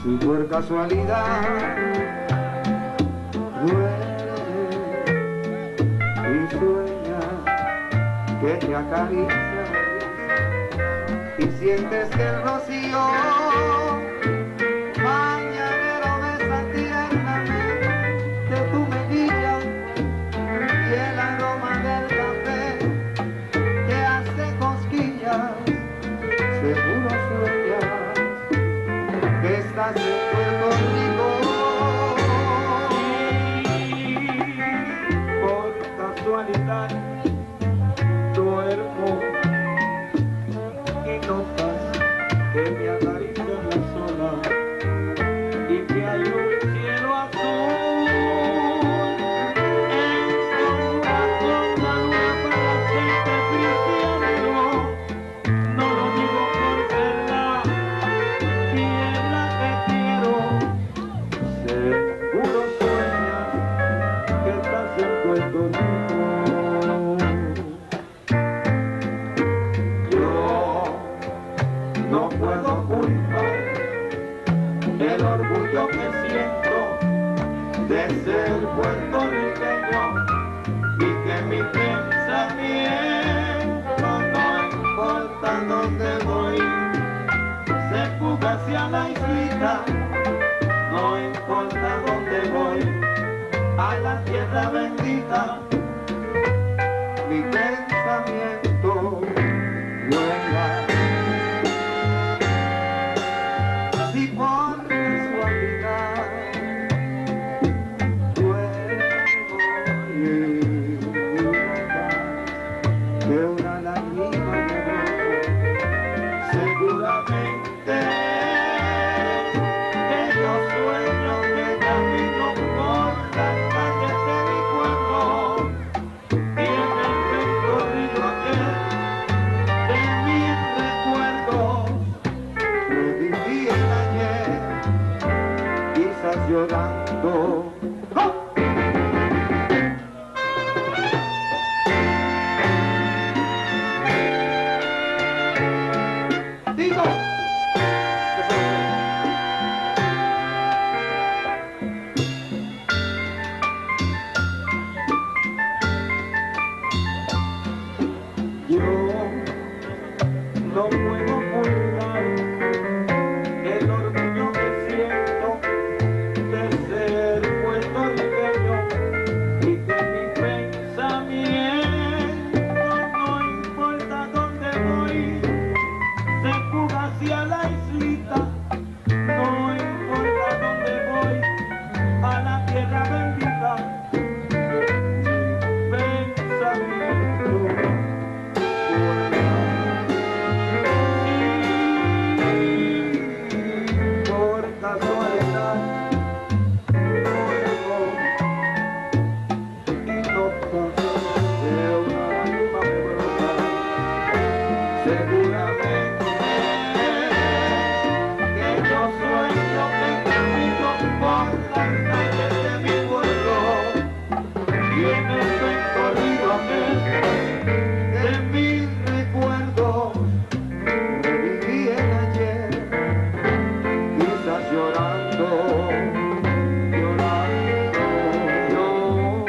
Si por casualidad duermes y sueñas que te acaricias y sientes que el rocío mañanero besa tiernamente tu mejilla y el aroma del café te hace cosquillas, seguro sueñas que estás en Puerto Rico. Por casualidad duermo y notas que me acarician las olas y que hay un cielo azul en una corta luna para hacerte cristiano. No lo digo por ser la tierra que quiero, seguro sueñas que estás en Puerto Rico. Yo no puedo ocultar el orgullo que siento de ser puertorriqueño y que mi pensamiento, no importa dónde voy, se fuga hacia la islita. No importa dónde voy, a la tierra bendita, mi pensamiento vuela. Si por casualidad duermo y notas que una lágrima me brota, seguramente que yo sueño que camino por las calles de mi pueblo y en el recorrido aquel de mis recuerdos reviví el ayer, quizás llorando. ¡Oh! Digo, yo no puedo ocultar el orgullo que siento de ser puertorriqueño y que mi pensamiento, no importa dónde voy, se fuga hacia la islita. No importa dónde voy, a la tierra bendita, mi pensamiento por casualidad duermo y notas que una lágrima me brota, seguramente que yo sueño que camino por las calles de mi pueblo y en el recorrido aquel de mis recuerdos reviví el ayer, quizás llorando, llorando, llorando.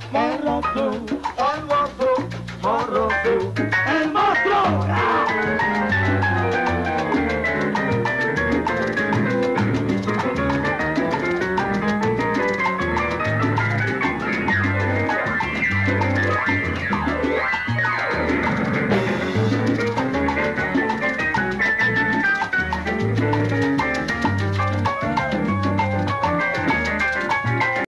morroso, morroso, morroso.